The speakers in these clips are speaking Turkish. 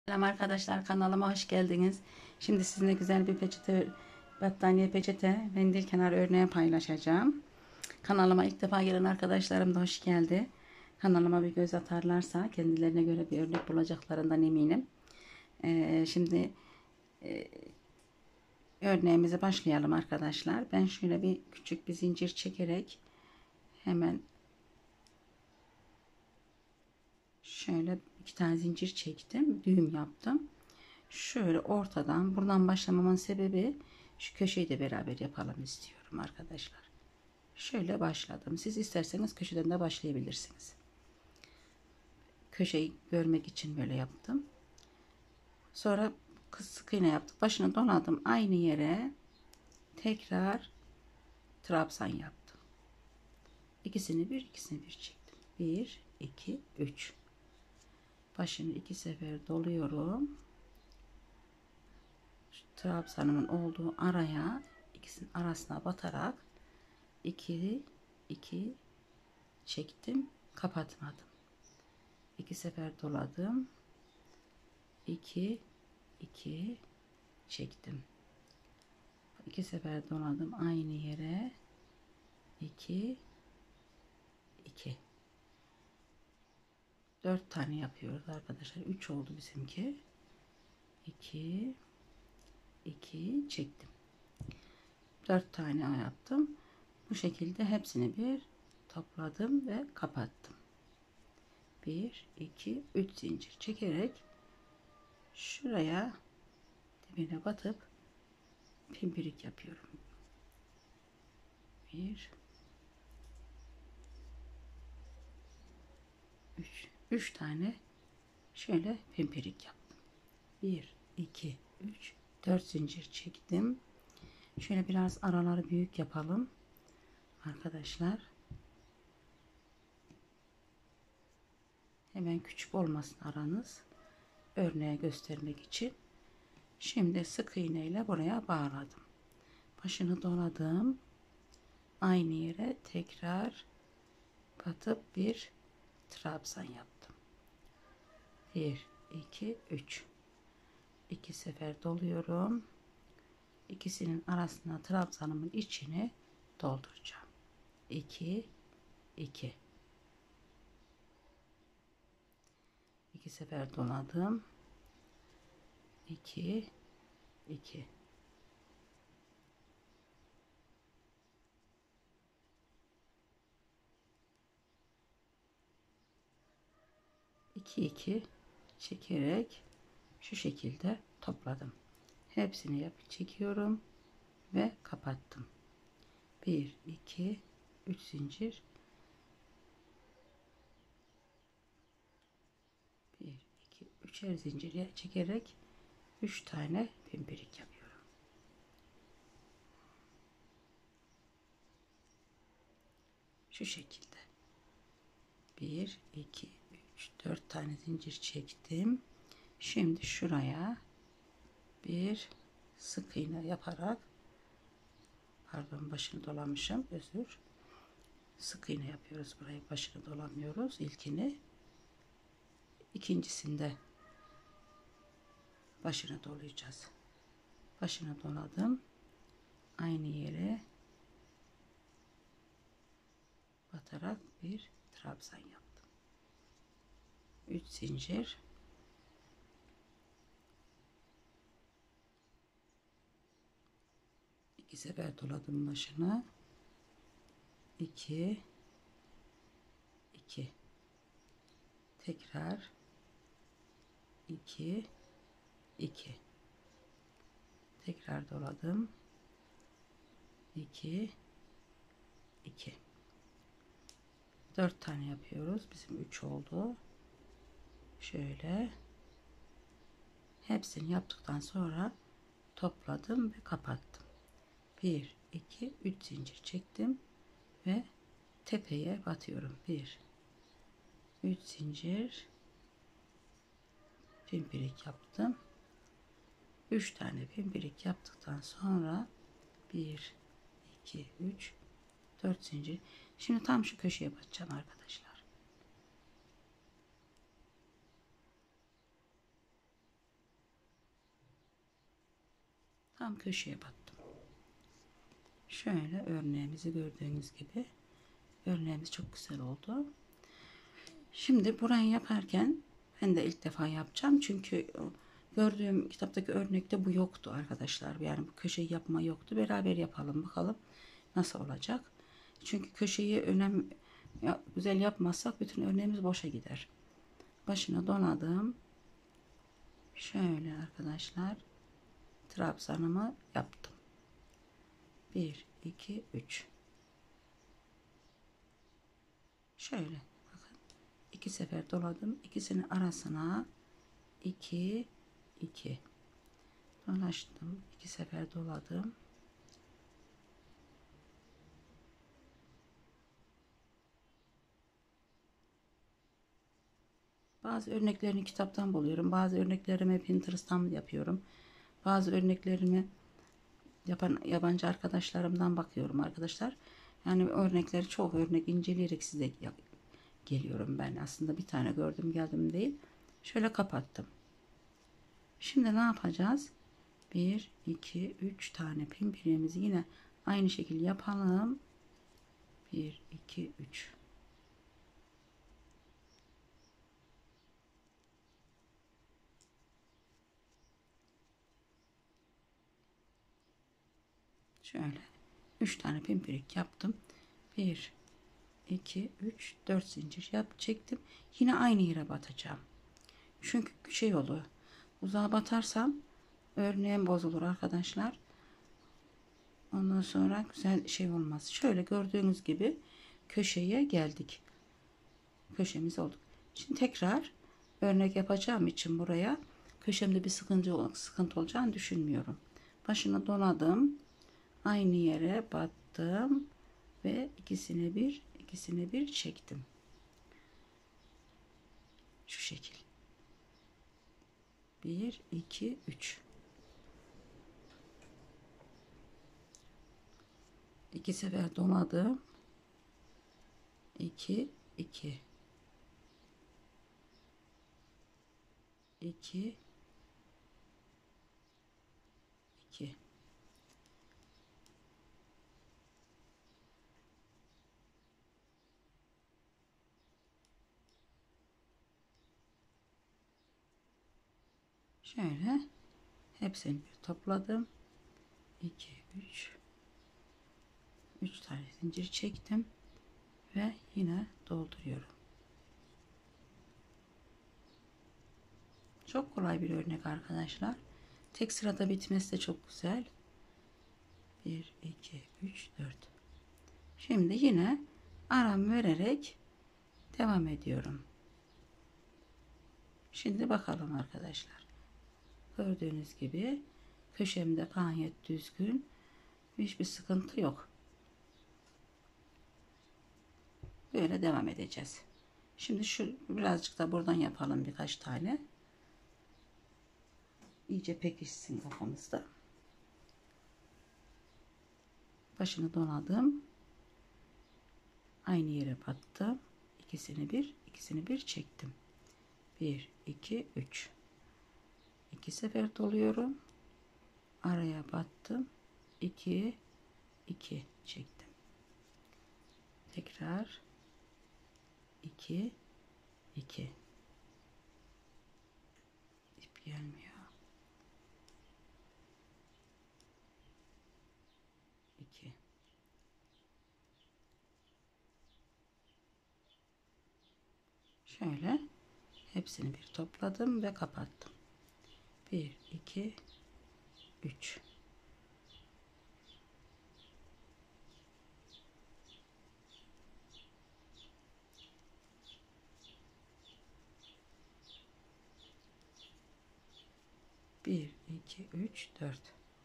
Selam arkadaşlar, kanalıma hoş geldiniz. Şimdi sizinle güzel bir peçete, battaniye peçete, mendil kenar örneği paylaşacağım. Kanalıma ilk defa gelen arkadaşlarım da hoş geldi. Kanalıma bir göz atarlarsa kendilerine göre bir örnek bulacaklarından eminim. Şimdi örneğimize başlayalım arkadaşlar. Ben şöyle bir küçük bir zincir çekerek hemen şöyle iki tane zincir çektim, düğüm yaptım. Şöyle ortadan buradan başlamamın sebebi şu köşeyi de beraber yapalım istiyorum arkadaşlar. Şöyle başladım. Siz isterseniz köşeden de başlayabilirsiniz. Köşeyi görmek için böyle yaptım. Sonra sık iğne yaptık. Başını doladım. Aynı yere tekrar trabzan yaptım. İkisini bir çektim. 1, 2, 3. Başını 2 sefer doluyorum. Trabzanımın olduğu araya ikisinin arasına batarak 2 2 çektim, kapatmadım. 2 sefer doladım. 2 2 çektim. 2 sefer doladım aynı yere. 2 2 4 tane yapıyoruz arkadaşlar. 3 oldu bizimki. 2 2 çektim. 4 tane yaptım. Bu şekilde hepsini bir topladım ve kapattım. 1 2 3 zincir çekerek şuraya dibine batıp pimpirik yapıyorum. 1 3 tane şöyle pimpirik yaptım. 1 2 3 4 zincir çektim. Şöyle biraz araları büyük yapalım arkadaşlar. Hemen küçük olmasın aranız. Örneğe göstermek için. Şimdi sık iğne ile buraya bağladım. Başını doladım. Aynı yere tekrar batıp bir trabzan yaptım. 1 2 3 2 sefer doluyorum. İkisinin arasına trabzanımın içini dolduracağım. 2 2 2 sefer doladım. 2 2 2 2 çekerek şu şekilde topladım. Hepsini çekiyorum ve kapattım. 1 2 3 zincir, 1 2 3'er zincir çekerek 3 tane pimpirik yapıyorum. Şu şekilde 1 2 3 4 tane zincir çektim. Şimdi şuraya bir sık iğne yaparak, pardon, başını dolamışım, özür, sık iğne yapıyoruz burayı, başını dolamıyoruz ilkini, ikincisinde başını dolayacağız. Başını doladım, aynı yere batarak bir trabzan yaptım. 3 zincir, 2 sefer doladım başını. 2 2 tekrar 2 2 tekrar doladım. 2 2 4 tane yapıyoruz. Bizim 3 oldu. Şöyle hepsini yaptıktan sonra topladım ve kapattım. 1 2 3 zincir çektim ve tepeye batıyorum. 1 3 zincir, pimpirik yaptım. 3 tane pimpirik yaptıktan sonra 1 2 3 4 zincir. Şimdi tam şu köşeye batacağım arkadaşlar. tam köşeye battım. Şöyle örneğimizi gördüğünüz gibi örneğimiz çok güzel oldu. Şimdi burayı yaparken ben de ilk defa yapacağım. Çünkü gördüğüm kitaptaki örnekte bu yoktu arkadaşlar. Yani bu köşeyi yapma yoktu. Beraber yapalım bakalım nasıl olacak. Çünkü köşeyi güzel yapmazsak bütün örneğimiz boşa gider. Başına donadım. Şöyle arkadaşlar trabzanımı yaptım. 1 2 3. Şöyle bakın. 2 sefer doladım. İkisinin arasına 2 2 dolaştım. 2 sefer doladım. Bazı örneklerini kitaptan buluyorum. Bazı örneklerimi Pinterest'tan yapıyorum. Bazı örneklerimi yapan yabancı arkadaşlarımdan bakıyorum arkadaşlar. Yani örnekleri çok örnek inceleyerek size geliyorum ben. Aslında bir tane gördüm geldim değil. Şöyle kapattım. Şimdi ne yapacağız? 1 2 3 tane pimpirimizi yine aynı şekilde yapalım. 1 2 3. Şöyle 3 tane pimpirik yaptım. 1 2 3 4 zincir çektim. Yine aynı yere batacağım. Çünkü şey olur. Uzağa batarsam örneğim bozulur arkadaşlar. Ondan sonra güzel şey olmaz. Şöyle gördüğünüz gibi köşeye geldik. Köşemiz olduk. Şimdi tekrar örnek yapacağım için buraya köşemde bir sıkıntı olacağını düşünmüyorum. Başını doladım. Aynı yere battım ve ikisini bir çektim. Şu şekil. 1 2 3. 2 sefer doladım. 2 2 2 2. Şöyle hepsini bir topladım. 2 3 tane zincir çektim ve yine dolduruyorum. Çok kolay bir örnek arkadaşlar. Tek sırada bitmesi de çok güzel. 1 2 3 4. Şimdi yine aram vererek devam ediyorum. Şimdi bakalım arkadaşlar. Gördüğünüz gibi köşemde gayet düzgün. Hiçbir sıkıntı yok. Böyle devam edeceğiz. Şimdi şu birazcık da buradan yapalım birkaç tane. İyice pekişsin kafamızda. Başını donadım. Aynı yere battım. İkisini bir çektim. 1 2 3. 2 sefer doluyorum. Araya battım. 2 2 çektim. Tekrar 2 2. İp gelmiyor. 2. Şöyle hepsini bir topladım ve kapattım. 1 2 3. 1 2 3 4.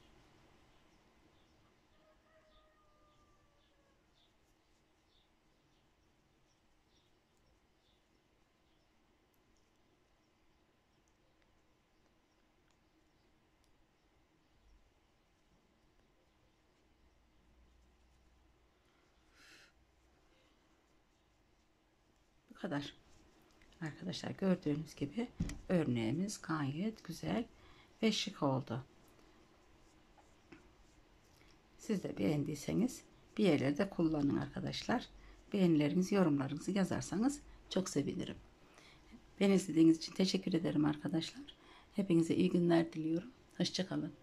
Bu kadar. Arkadaşlar gördüğünüz gibi örneğimiz gayet güzel ve şık oldu. Siz de beğendiyseniz bir yerlerde kullanın arkadaşlar. Beğenilerinizi, yorumlarınızı yazarsanız çok sevinirim. Beni izlediğiniz için teşekkür ederim arkadaşlar. Hepinize iyi günler diliyorum. Hoşça kalın.